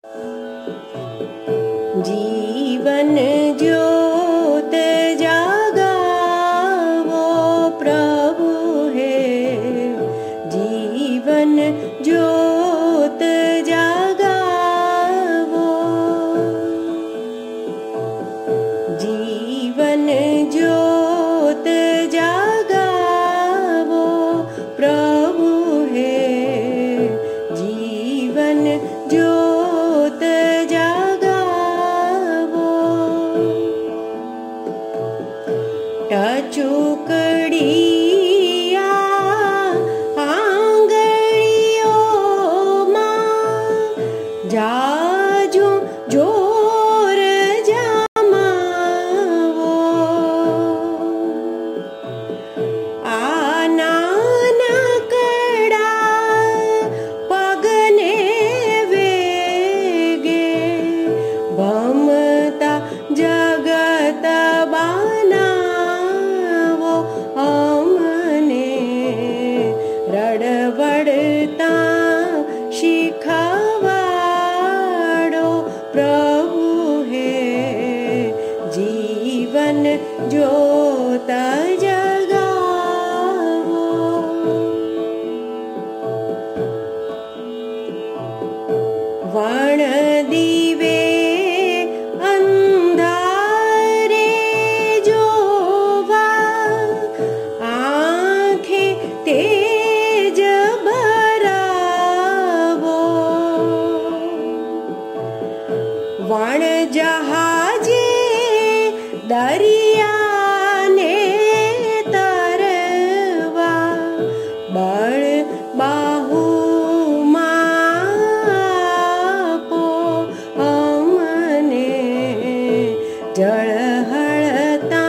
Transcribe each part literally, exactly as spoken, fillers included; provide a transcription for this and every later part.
जीवन ज्योत जगावो प्रभु है, जीवन ज्योत जगावो, जीवन ज्योत जगावो प्रभु है, जीवन ज्योत जगावो। टचुकड़िया आंगळीओमां जाजू जोर जमावो, आ नानकड़ा पगने वेगे भमता जगत बनावो अमने, रड़वड़ता शिखवाड़ो प्रभु है, जीवन ज्योत जगावो। वण दीवे अंधारे जोवा, आँखे तेज भरावो, वण जहाजे दरियाने तरवा, बळ बाहुमां आपो अमने, जळहळता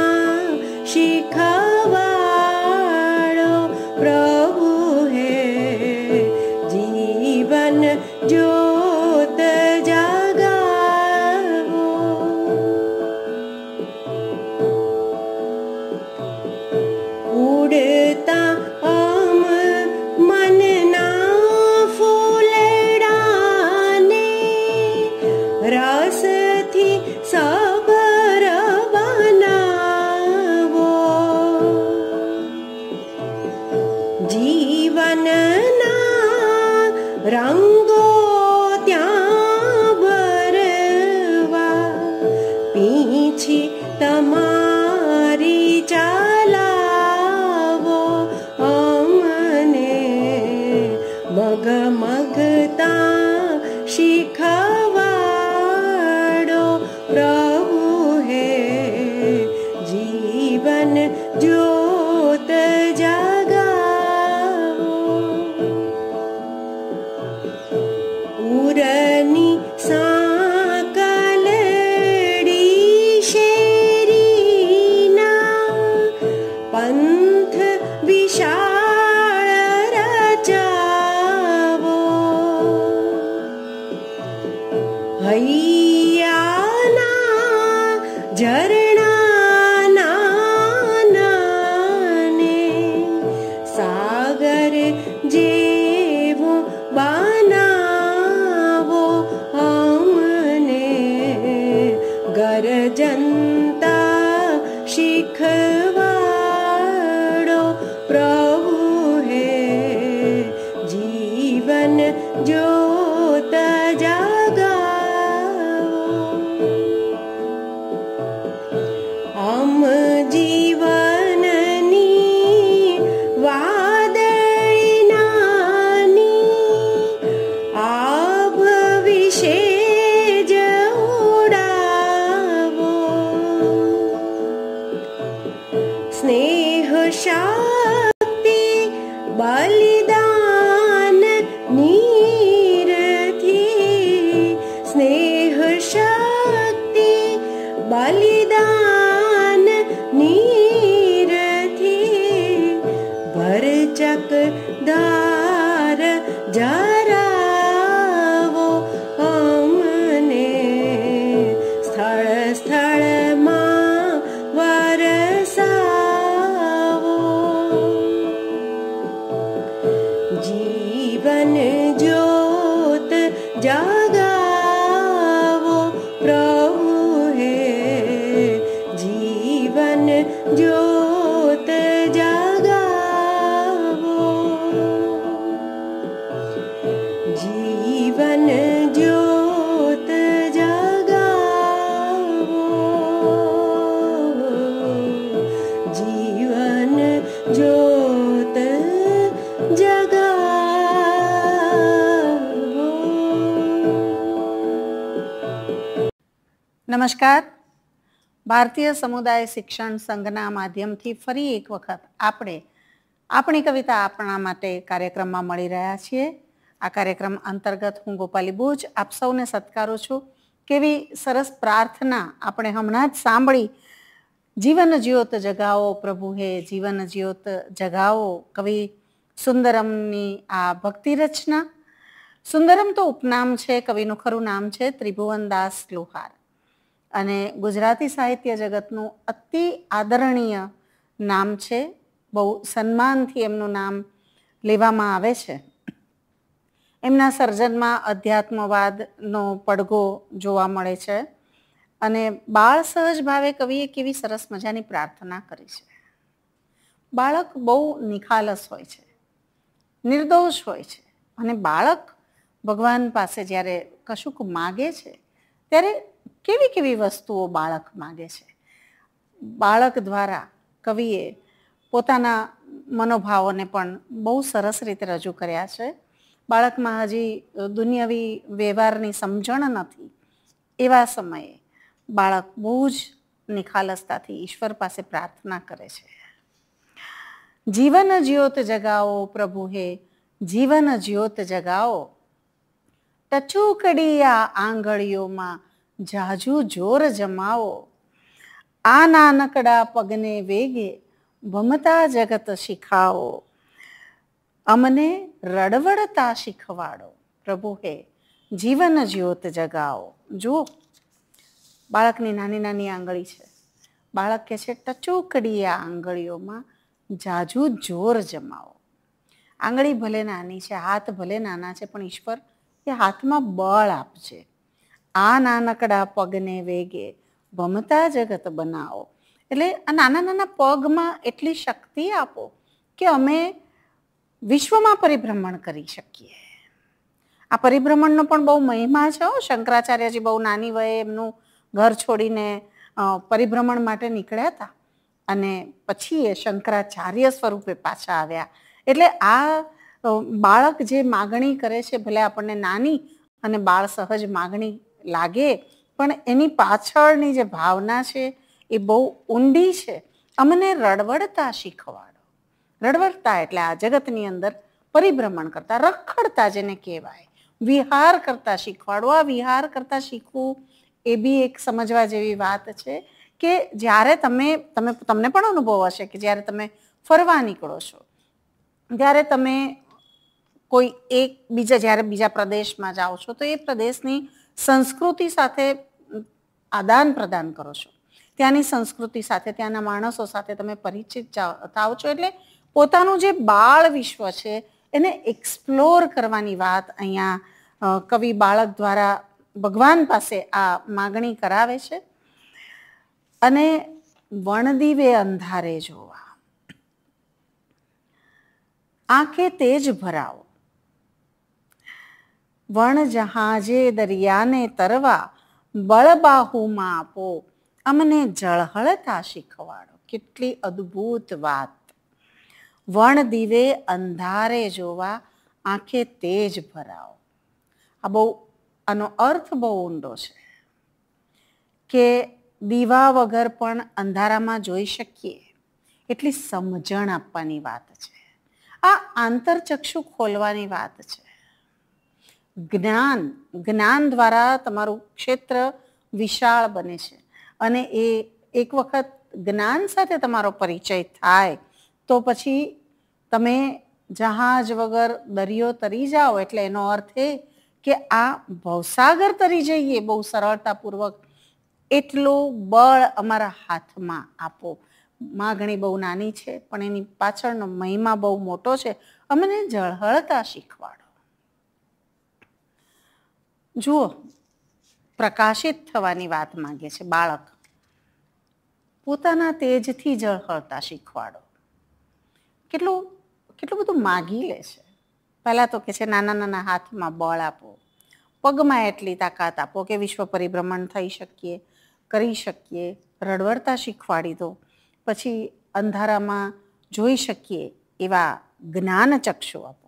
शिखवाड़ो प्रभु है, जीवन ज्योत जगावो। उड़ता अम मनना फूलडाने, रसथी सबर बनावो, जीवनना रंगो त्यां भरवा, पीछे तमारी चालावो अमने, मगमगता शिखवाड़ो प्रभु है, जीवन ज्योत जगावो। उरनी सांकलड़ी शेरीना, पंथ विशाळ रचावो, हैयाना झरणा नाने, सागर जेवो बनावो अमने, गरजंता शिखवाड़ो प्रभु है, जीवन ज्योत जगावो। अम जीवननी वादळी नानी, आभ विशे ज उडावो, स्नेह शक्ति बलिदान नीरथी, स्नेह शक्ति बलिदान नीरथी, भरचक धार जरावो अमने, स्थळ स्थळ मां वरसावो, जीवन ज्योत जगावो। નમસ્કાર. ભારતીય સમુદાય શિક્ષણ સંઘના માધ્યમથી ફરી એક વખત આપણે આપણી કવિતા આપણા માટે કાર્યક્રમમાં મળી રહ્યા છીએ. આ કાર્યક્રમ અંતર્ગત હું ગોપાલી બુચ આપ સૌને સત્કારું છું. કેવી સરસ પ્રાર્થના આપણે હમણાં જ સાંભળી. જીવન જ્યોત જગાવો પ્રભુ હે, જીવન જ્યોત જગાવો. કવિ સુંદરમની આ ભક્તિ રચના. સુંદરમ તો ઉપનામ છે, કવિનું ખરું નામ છે ત્રિભુવનદાસ લુહાર અને ગુજરાતી સાહિત્ય જગતનું અતિ આદરણીય નામ છે. બહુ સન્માનથી એમનું નામ લેવામાં આવે છે. એમના સર્જનમાં અધ્યાત્મવાદનો પડઘો જોવા મળે છે અને બાળ સહજ ભાવે કવિએ કેવી સરસ મજાની પ્રાર્થના કરી છે. બાળક બહુ નિખાલસ હોય છે, નિર્દોષ હોય છે અને બાળક ભગવાન પાસે જ્યારે કશુંક માગે છે ત્યારે કેવી કેવી વસ્તુઓ બાળક માગે છે. બાળક દ્વારા કવિએ પોતાના મનોભાવોને પણ બહુ સરસ રીતે રજૂ કર્યા છે. બાળકમાં હજી દુનિયાવી વ્યવહારની સમજણ નથી. એવા સમયે બાળક બહુ જ નિખાલસતાથી ઈશ્વર પાસે પ્રાર્થના કરે છે. જીવન જ્યોત જગાવો પ્રભુ હે, જીવન જ્યોત જગાવો. ટચુકડી આ આંગળીઓમાં જાજુ જોર જમાવો. આ નાનકડા પગને વેગે ભમતા જગત શીખાવો. અમને રડવડતા શીખવાડો પ્રભુ હે, જીવન જ્યોત જગાવો. જુઓ, બાળકની નાની નાની આંગળી છે. બાળક કહે છે ટચુકડી આ આંગળીઓમાં જાજુ જોર જમાવો. આંગળી ભલે નાની છે, હાથ ભલે નાના છે, પણ ઈશ્વર એ હાથમાં બળ આપજે. આ નાનકડા પગને વેગે ભમતા જગત બનાવો. એટલે આ નાના નાના પગમાં એટલી શક્તિ આપો કે અમે વિશ્વમાં પરિભ્રમણ કરી શકીએ. આ પરિભ્રમણનો પણ બહુ મહિમા છે. શંકરાચાર્યજી બહુ નાની વયે એમનું ઘર છોડીને પરિભ્રમણ માટે નીકળ્યા હતા અને પછી એ શંકરાચાર્ય સ્વરૂપે પાછા આવ્યા. એટલે આ બાળક જે માગણી કરે છે, ભલે આપણને નાની અને બાળ સહજ માગણી લાગે, પણ એની પાછળની જે ભાવના છે એ બહુ ઊંડી છે. અમને રડવડતા શીખવાડો. રડવડતા એટલે આ જગતની અંદર પરિભ્રમણ કરતા, રખડતા જેને કહેવાય, વિહાર કરતા શીખવાડો. આ વિહાર કરતા શીખવું એ બી એક સમજવા જેવી વાત છે કે જ્યારે તમે તમે તમને પણ અનુભવ હશે કે જ્યારે તમે ફરવા નીકળો છો ત્યારે તમે કોઈ એક બીજા જ્યારે બીજા પ્રદેશમાં જાઓ છો તો એ પ્રદેશની સંસ્કૃતિ સાથે આદાન પ્રદાન કરો છો. ત્યાંની સંસ્કૃતિ સાથે, ત્યાંના માણસો સાથે તમે પરિચિત થાઓ છો. એટલે પોતાનું જે બાળ વિશ્વ છે એને એક્સપ્લોર કરવાની વાત અહીંયા કવિ બાળક દ્વારા ભગવાન પાસે આ માગણી કરાવે છે. અને વણદીવે અંધારે જોવા, આંખે તેજ ભરાવો. વણ જહાજે દરિયાને તરવા બળબાહુમાં આપો. અમને જળહળતા શીખવાડો. કેટલી અદ્ભુત વાત. વણ દીવે અંધારે જોવા, આંખે તેજ ભરાવો. આ બહુ આનો અર્થ બહુ ઊંડો છે કે દીવા વગર પણ અંધારામાં જોઈ શકીએ એટલી સમજણ આપવાની વાત છે. આ આંતરચક્ષુ ખોલવાની વાત છે. જ્ઞાન જ્ઞાન દ્વારા તમારું ક્ષેત્ર વિશાળ બને છે અને એ એક વખત જ્ઞાન સાથે તમારો પરિચય થાય તો પછી તમે જહાજ વગર દરિયો તરી જાઓ. એટલે એનો અર્થ એ કે આ ભવસાગર તરી જઈએ બહુ સરળતાપૂર્વક, એટલું બળ અમારા હાથમાં આપો. માગણી બહુ નાની છે પણ એની પાછળનો મહિમા બહુ મોટો છે. અમને જળહળતા શીખવાડો. જુઓ, પ્રકાશિત થવાની વાત માંગે છે બાળક. પોતાના તેજથી જળહળતા શીખવાડો. કેટલું કેટલું બધું માગી લે છે. પહેલાં તો કે છે નાના નાના હાથમાં બળ આપો, પગમાં એટલી તાકાત આપો કે વિશ્વ પરિભ્રમણ થઈ શકીએ, કરી શકીએ. રડવડતા શીખવાડી દો. પછી અંધારામાં જોઈ શકીએ એવા જ્ઞાન ચક્ષુ આપો.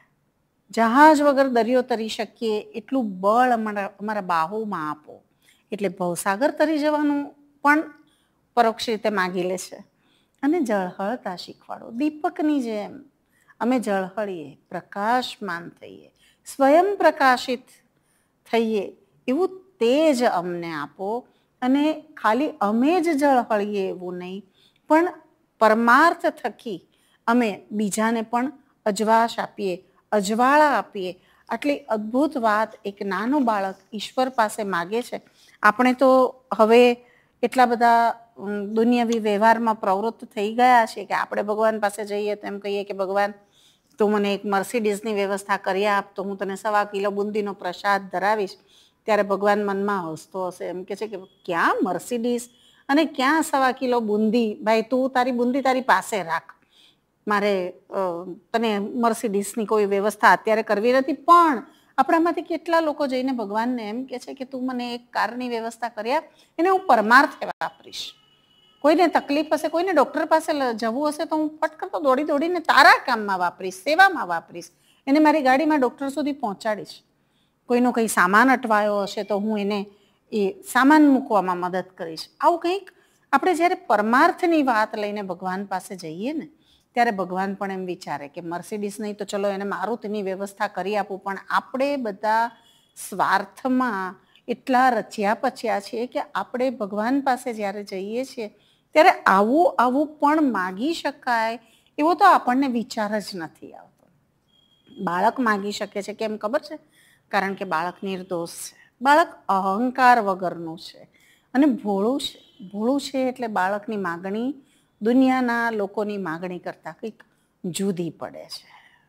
જહાજ વગર દરિયો તરી શકીએ એટલું બળ અમારા અમારા બાહુમાં આપો. એટલે ભવસાગર તરી જવાનું પણ પરોક્ષ રીતે માગી લે છે. અને ઝળહળતા શીખવાડો. દીપકની જેમ અમે ઝળહળીએ, પ્રકાશમાન થઈએ, સ્વયં પ્રકાશિત થઈએ એવું તેજ અમને આપો. અને ખાલી અમે જ ઝળહળીએ એવું નહીં, પણ પરમાર્થ થકી અમે બીજાને પણ અજવાશ આપીએ, અજવાળા આપીએ. આટલી અદ્ભુત વાત એક નાનું બાળક ઈશ્વર પાસે માગે છે. આપણે તો હવે એટલા બધા દુનિયાવી વ્યવહારમાં પ્રવૃત્ત થઈ ગયા છે કે આપણે ભગવાન પાસે જઈએ તો એમ કહીએ કે ભગવાન તું મને એક મર્સિડીઝની વ્યવસ્થા કરી આપ તો હું તને સવા કિલો બુંદીનો પ્રસાદ ધરાવીશ. ત્યારે ભગવાન મનમાં હસતો હશે, એમ કે છે કે ક્યાં મર્સિડીઝ અને ક્યાં સવા કિલો બુંદી? ભાઈ તું તારી બુંદી તારી પાસે રાખ, મારે તને મર્સિડીઝની કોઈ વ્યવસ્થા અત્યારે કરવી નથી. પણ આપણામાંથી કેટલા લોકો જઈને ભગવાનને એમ કે છે કે તું મને એક કારની વ્યવસ્થા કરી આપ, એને હું પરમાર્થે વાપરીશ. કોઈને તકલીફ હશે, કોઈને ડૉક્ટર પાસે જવું હશે તો હું ફટ કરતો દોડી દોડીને તારા કામમાં વાપરીશ, સેવામાં વાપરીશ, એને મારી ગાડીમાં ડૉક્ટર સુધી પહોંચાડીશ. કોઈનો કંઈ સામાન અટવાયો હશે તો હું એને એ સામાન મૂકવામાં મદદ કરીશ. આવું કંઈક આપણે જ્યારે પરમાર્થની વાત લઈને ભગવાન પાસે જઈએ ને ત્યારે ભગવાન પણ એમ વિચારે કે મર્સિડીઝ નહીં તો ચલો એને મારુતિની વ્યવસ્થા કરી આપું. પણ આપણે બધા સ્વાર્થમાં એટલા રચ્યા પચ્યા છીએ કે આપણે ભગવાન પાસે જ્યારે જઈએ છીએ ત્યારે આવું આવું પણ માગી શકાય એવો તો આપણને વિચાર જ નથી આવતો. બાળક માગી શકે છે, કેમ ખબર છે? કારણ કે બાળક નિર્દોષ છે, બાળક અહંકાર વગરનું છે અને ભોળું છે. ભોળું છે એટલે બાળકની માગણી દુનિયાના લોકોની માગણી કરતાં કંઈક જુદી પડે છે.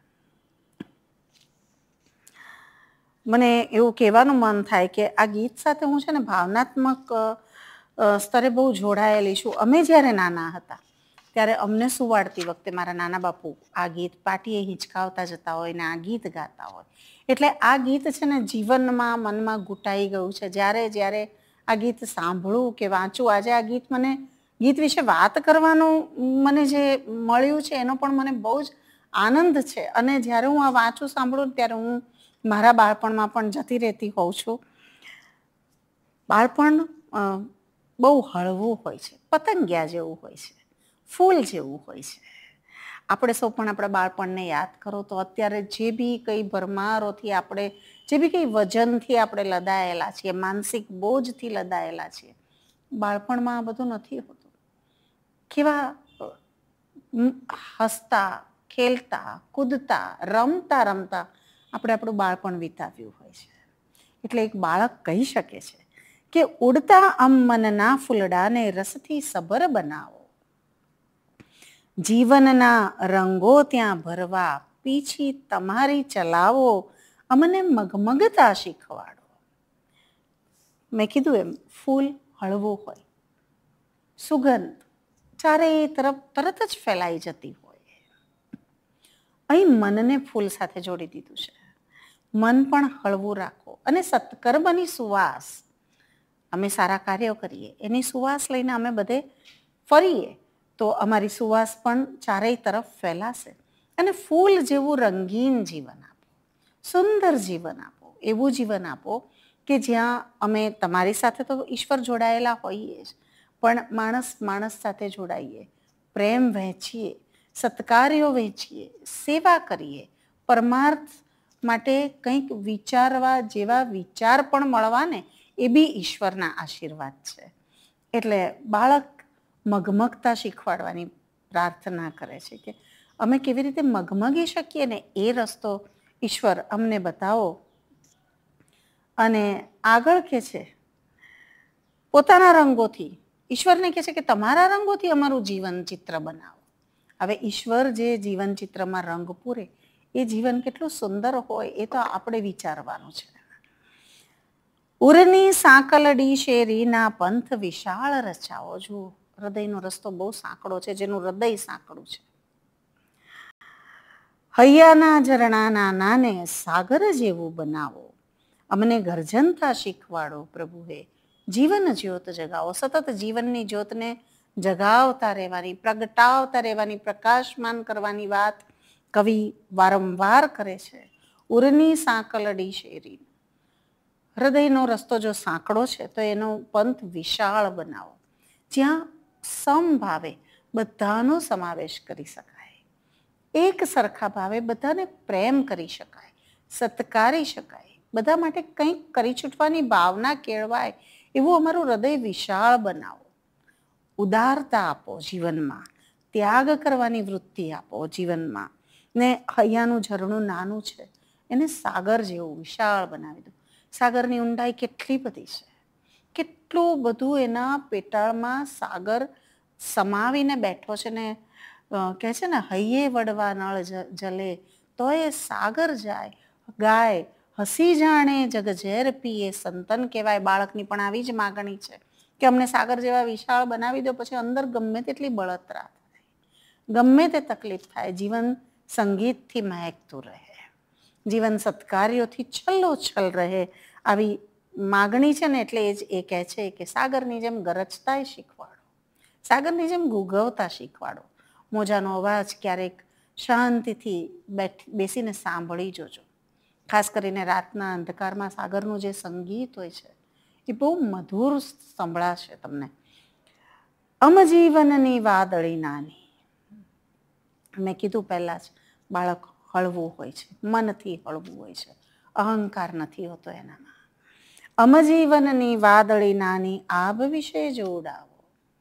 મને એવું કહેવાનું મન થાય કે આ ગીત સાથે હું છે ને ભાવનાત્મક સ્તરે બહુ જોડાયેલી છું. અમે જ્યારે નાના હતા ત્યારે અમને સુવાડતી વખતે મારા નાના બાપુ આ ગીત પાટીએ હિંચકાવતા જતા હોય ને આ ગીત ગાતા હોય. એટલે આ ગીત છે ને જીવનમાં મનમાં ઘૂંટાઈ ગયું છે. જ્યારે જ્યારે આ ગીત સાંભળું કે વાંચું, આજે આ ગીત મને ગીત વિશે વાત કરવાનું મને જે મળ્યું છે એનો પણ મને બહુ જ આનંદ છે. અને જ્યારે હું આ વાંચું સાંભળું ત્યારે હું મારા બાળપણમાં પણ જતી રહેતી હોઉં છું. બાળપણ બહુ હળવું હોય છે, પતંગિયા જેવું હોય છે, ફૂલ જેવું હોય છે. આપણે સૌ પણ આપણા બાળપણને યાદ કરો તો અત્યારે જે બી કંઈ ભરમારોથી આપણે જે બી કંઈ વજનથી આપણે લદાયેલા છીએ, માનસિક બોજથી લદાયેલા છીએ, બાળપણમાં આ બધું નથી હોતું. કેવા હસતા, ખેલતા, કૂદતા, રમતા રમતા આપણે આપણું બાળપણ વિતાવ્યું હોય છે. એટલે એક બાળક કહી શકે છે કે ઉડતા આમ મનના ફૂલડાને રસથી સબર બનાવો, જીવનના રંગો ત્યાં ભરવા પીછી તમારી ચલાવો, અમને મગમગતા શીખવાડો. મેં કીધું એમ ફૂલ હળવું હોય, સુગંધ ચારે તરફ તરત જ ફેલાઈ જતી હોય. અહીં મનને ફૂલ સાથે જોડી દીધું છે. મન પણ હળવું રાખો અને સત્કર્મની સુવાસ, અમે સારા કાર્યો કરીએ એની સુવાસ લઈને અમે બધે ફરીએ તો અમારી સુવાસ પણ ચારેય તરફ ફેલાશે. અને ફૂલ જેવું રંગીન જીવન આપો, સુંદર જીવન આપો, એવું જીવન આપો કે જ્યાં અમે તમારી સાથે તો ઈશ્વર જોડાયેલા હોઈએ જ, પણ માણસ માણસ સાથે જોડાઈએ, પ્રેમ વહેંચીએ, સત્કાર્યો વહેંચીએ, સેવા કરીએ, પરમાર્થ માટે કંઈક વિચારવા જેવા વિચાર પણ મળવા ને એ બી ઈશ્વરના આશીર્વાદ છે. એટલે બાળક મગમગતા શીખવાડવાની પ્રાર્થના કરે છે કે અમે કેવી રીતે મગમગી શકીએ ને એ રસ્તો ઈશ્વર અમને બતાવો. અને આગળ કે છે પોતાના રંગોથી, ઈશ્વરને કહે છે કે તમારા રંગોથી અમારું જીવન ચિત્ર બનાવો. હવે ઈશ્વર જે જીવન ચિત્રમાં રંગ પૂરે એ જીવન કેટલું સુંદર હોય એ તો આપણે વિચારવાનું છે. ઉરની સાંકલડી શેરીના પંથ વિશાળ રચાવો. જો હૃદયનો રસ્તો બહુ સાંકડો છે, જેનું હૃદય સાંકડું છે. હૈયાના ઝરણાના નાને સાગર જેવું બનાવો, અમને ગર્જનતા શીખવાડો પ્રભુએ, જીવન જ્યોત જગાવો. સતત જીવનની જ્યોતને જગાવતા રહેવાની, પ્રગટાવતા રહેવાની, પ્રકાશમાન કરવાની વાત કવિ વારંવાર કરે છે. ઉરની સાંકલડી શેરી, હૃદયનો રસ્તો જો સાંકડો છે તો એનો પંથ વિશાળ બનાવો, જ્યાં સમભાવે બધાનો સમાવેશ કરી શકાય, એક સરખા ભાવે બધાને પ્રેમ કરી શકાય, સત્કારી શકાય, બધા માટે કંઈક કરી છૂટવાની ભાવના કેળવાય એવું અમારું હૃદય વિશાળ બનાવો. ઉદારતા આપો જીવનમાં, ત્યાગ કરવાની વૃત્તિ આપો જીવનમાં, ને હૈયાનું ઝરણું નાનું છે એને સાગર જેવું વિશાળ બનાવી દો. સાગરની ઊંડાઈ કેટલી બધી છે, કેટલું બધું એના પેટાળમાં સાગર સમાવીને બેઠો છે ને કહે છે ને હૈયે વડવા નળ જલે તો એ સાગર જાય ગાય હસી જાણે જગ ઝેર પીએ સંતન કહેવાય. બાળકની પણ આવી જ માગણી છે કે અમને સાગર જેવા વિશાળ બનાવી દો, પછી અંદર ગમે તેટલી બળતરા થાય, ગમે તે તકલીફ થાય, જીવન સંગીતથી મહેકતું રહે, જીવન સત્કાર્યોથી છલ્લો છલ રહે. આવી માગણી છે ને એટલે એ જ એ કહે છે કે સાગરની જેમ ગરજતાય શીખવાડો, સાગરની જેમ ગુગવતા શીખવાડો. મોજાનો અવાજ ક્યારેક શાંતિથી બેઠ બેસીને સાંભળી જોજો. ખાસ કરીને રાતના અંધકારમાં સાગરનું જે સંગીત હોય છે એ બહુ મધુર સંભળાશે તમને. અમજીવનની વાદળી નાની, મેં કીધું પહેલાં જ બાળક હળવું હોય છે, મનથી હળવું હોય છે, અહંકાર નથી હોતો એનામાં. અમજીવનની વાદળી નાની આભ વિશે જોડાવો,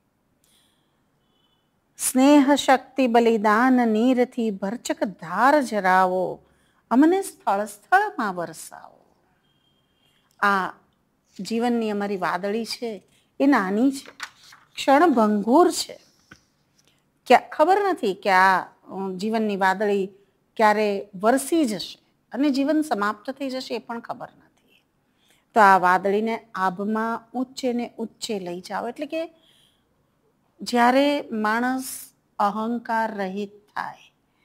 સ્નેહ શક્તિ બલિદાન નીરથી ભરચક ધાર જરાવો, અમને સ્થળ સ્થળમાં વરસાવો. આ જીવનની અમારી વાદળી છે એ નાની છે, ક્ષણભંગુર છે, ક્યાં ખબર નથી કે આ જીવનની વાદળી ક્યારે વરસી જશે અને જીવન સમાપ્ત થઈ જશે એ પણ ખબર નથી. તો આ વાદળીને આભમાં ઊંચે ને ઊંચે લઈ જાઓ, એટલે કે જ્યારે માણસ અહંકાર રહિત થાય,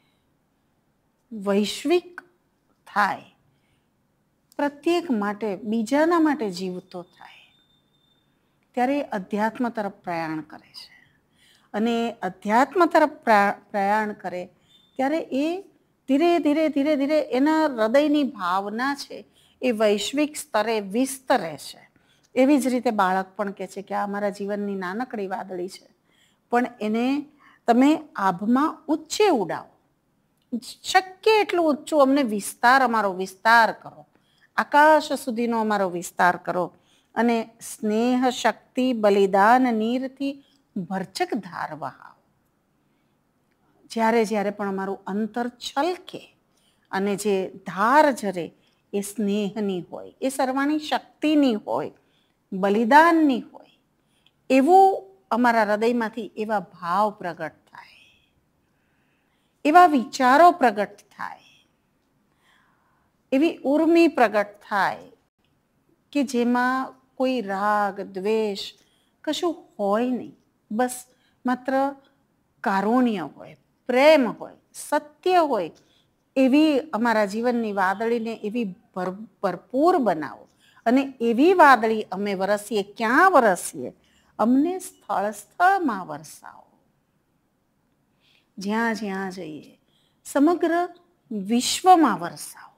વૈશ્વિક થાય, પ્રત્યેક માટે બીજાના માટે જીવતો થાય, ત્યારે અધ્યાત્મ તરફ પ્રયાણ કરે છે. અને અધ્યાત્મ તરફ પ્રયાણ કરે ત્યારે એ ધીરે ધીરે ધીરે ધીરે એના હૃદયની ભાવના છે એ વૈશ્વિક સ્તરે વિસ્તરે છે. એવી જ રીતે બાળક પણ કહે છે કે આ અમારા જીવનની નાનકડી વાદળી છે, પણ એને તમે આભમાં ઊંચે ઉડાવો, શક્ય એટલું ઊંચું અમને વિસ્તાર, અમારો વિસ્તાર કરો, આકાશ સુધીનો અમારો વિસ્તાર કરો, અને સ્નેહ શક્તિ બલિદાન નીરથી ભરચક ધાર વહાવો. જ્યારે જ્યારે પણ અમારું અંતર છલકે અને જે ધાર જરે એ સ્નેહની હોય, એ સર્વાણી શક્તિની હોય, બલિદાનની હોય, એવું અમારા હૃદયમાંથી એવા ભાવ પ્રગટ થાય, એવા વિચારો પ્રગટ થાય, એવી ઉર્મી પ્રગટ થાય કે જેમાં કોઈ રાગ દ્વેષ કશું હોય નહીં, બસ માત્ર કારુણ્ય હોય, પ્રેમ હોય, સત્ય હોય. એવી અમારા જીવનની વાદળીને એવી ભર ભરપૂર બનાવો, અને એવી વાદળી અમે વરસીએ. ક્યાં વરસીએ? અમને સ્થળ સ્થળમાં વરસાવો. જ્યાં જ્યાં જઈએ સમગ્ર વિશ્વમાં વરસાવો.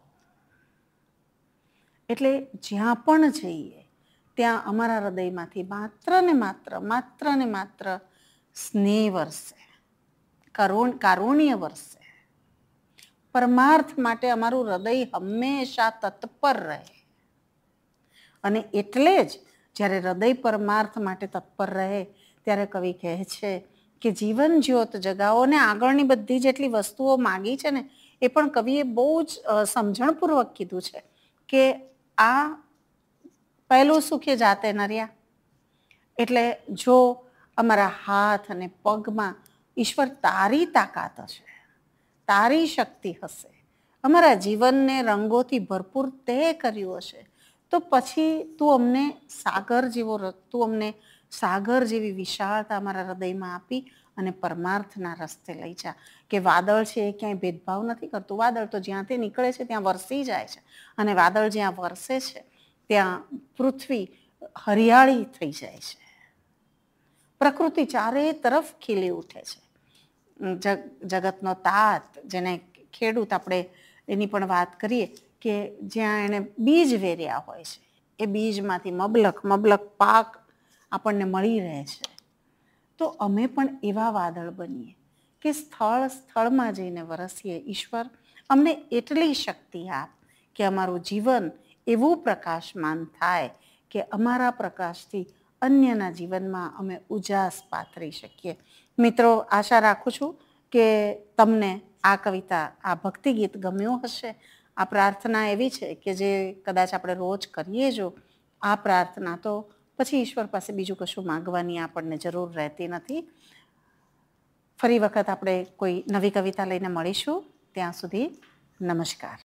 એટલે જ્યાં પણ જઈએ ત્યાં અમારા હૃદયમાંથી માત્ર ને માત્ર માત્ર ને માત્ર સ્નેહ વરસે, કરુણ કારુણ્ય વરસે. પરમાર્થ માટે અમારું હૃદય હંમેશા તત્પર રહે. અને એટલે જ જ્યારે હૃદય પરમાર્થ માટે તત્પર રહે ત્યારે કવિ કહે છે કે જીવન જ્યોત જગાવો. ને આગળની બધી જેટલી વસ્તુઓ માગી છે ને એ પણ કવિએ બહુ જ સમજણપૂર્વક કીધું છે કે આ પહેલું સુખે જાતે નર્યા. એટલે જો અમારા હાથ અને પગમાં ઈશ્વર તારી તાકાત હશે, તારી શક્તિ હશે, અમારા જીવનને રંગોથી ભરપૂર તે કર્યું હશે, તો પછી તું અમને સાગર જેવો તું અમને સાગર જેવી વિશાળતા અમારા હૃદયમાં આપી અને પરમાર્થના રસ્તે લઈ જા. કે વાદળ છે એ ક્યાંય ભેદભાવ નથી કરતું. વાદળ તો જ્યાંથી નીકળે છે ત્યાં વરસી જાય છે, અને વાદળ જ્યાં વરસે છે ત્યાં પૃથ્વી હરિયાળી થઈ જાય છે, પ્રકૃતિ ચારે તરફ ખીલી ઉઠે છે. જગ જગતનો તાત, જેને ખેડૂત આપણે એની પણ વાત કરીએ કે જ્યાં એને બીજ વેર્યા હોય છે એ બીજમાંથી મબલક મબલક પાક આપણને મળી રહે છે. તો અમે પણ એવા વાદળ બનીએ કે સ્થળ સ્થળમાં જઈને વરસીએ. ઈશ્વર અમને એટલી શક્તિ આપ કે અમારું જીવન એવું પ્રકાશમાન થાય કે અમારા પ્રકાશથી અન્યના જીવનમાં અમે ઉજાસ પાથરી શકીએ. મિત્રો, આશા રાખું છું કે તમને આ કવિતા, આ ભક્તિ ગીત ગમ્યું હશે. આ પ્રાર્થના એવી છે કે જે કદાચ આપણે રોજ કરીએ જો આ પ્રાર્થના, તો પછી ઈશ્વર પાસે બીજું કશું માગવાની આપણને જરૂર રહેતી નથી. ફરી વખત આપણે કોઈ નવી કવિતા લઈને મળીશું. ત્યાં સુધી નમસ્કાર.